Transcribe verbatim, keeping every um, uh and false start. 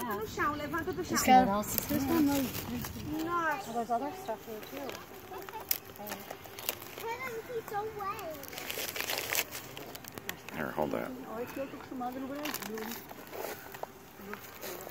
no chão, levanta do chão. What else is this one? Nossa. Oh, there's other stuff here too. He's so wet. Here, hold that. Oh, esse outro acostumado no Brasil.